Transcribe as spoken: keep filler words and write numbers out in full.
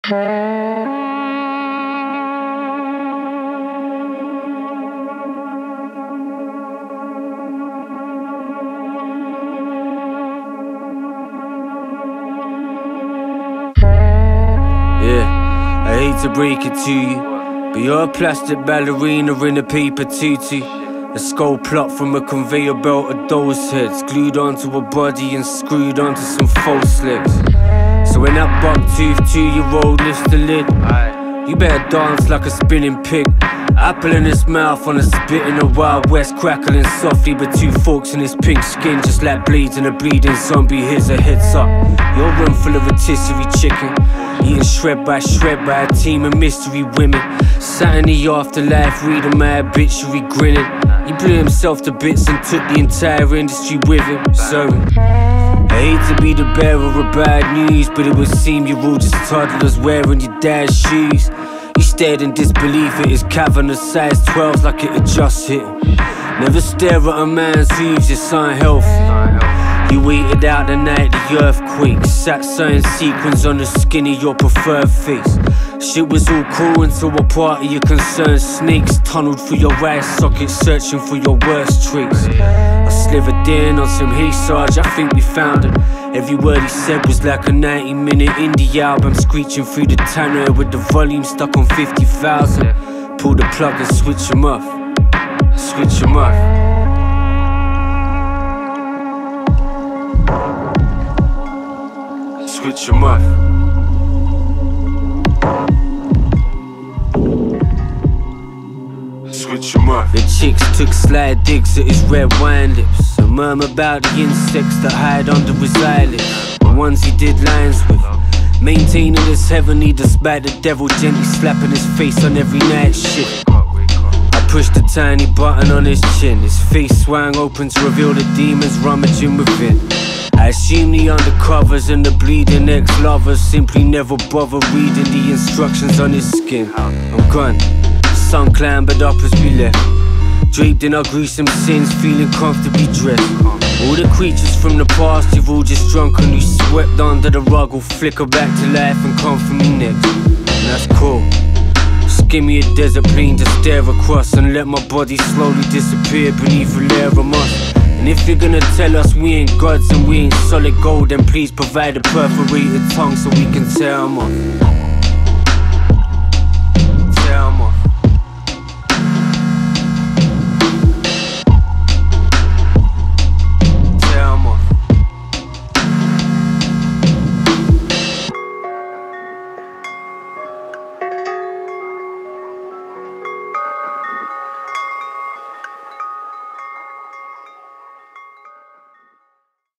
Yeah, I hate to break it to you, but you're a plastic ballerina in a paper tutu. A skull plucked from a conveyor belt of those heads, glued onto a body and screwed onto some false legs. So when that buck-toothed two-year-old lifts the lid, you better dance like a spinning pig. Apple in his mouth on a spit in the Wild West, crackling softly with two forks in his pink skin, just like blades in a bleeding zombie. Here's a heads up, your room full of rotisserie chicken, eaten shred by shred by a team of mystery women. Sat in the afterlife reading my obituary grinning. He blew himself to bits and took the entire industry with him. So I hate to be the bearer of bad news, but it would seem you're all just toddlers wearing your dad's shoes. You stared in disbelief at his cavernous size twelves like it had just hit him. Never stare at a man's hooves, it's unhealthy. You waited out the night the earthquake, sat sewing sequins on the skin of your preferred face. Shit was all cool until a part of your concerned snakes tunneled through your eye socket searching for your worst traits. I slithered in on some "Hey Sarge, I think we found him." Every word he said was like a ninety minute indie album, screeching through the tannoy with the volume stuck on fifty thousand. Pull the plug and switch him off, switch him off. Switch him off. Switch him off. The chicks took sly digs at his red wine lips, a murmur about the insects that hide under his eyelids, the ones he did lines with, maintaining his heavenly despite the devil gently slapping his face on every night shift. I pushed a tiny button on his chin, his face swung open to reveal the demons rummaging within. I assume the undercovers and the bleeding ex-lovers simply never bother reading the instructions on his skin. I'm gone, the sun clambered up as we left, draped in our gruesome sins, feeling comfortably dressed. All the creatures from the past you've all just drunkenly swept under the rug will flicker back to life and come for me next. And that's cool. Just give me a desert plane to stare across and let my body slowly disappear beneath a layer of moss. And if you're gonna tell us we ain't gods and we ain't solid gold, then please provide a perforated tongue so we can tear them off.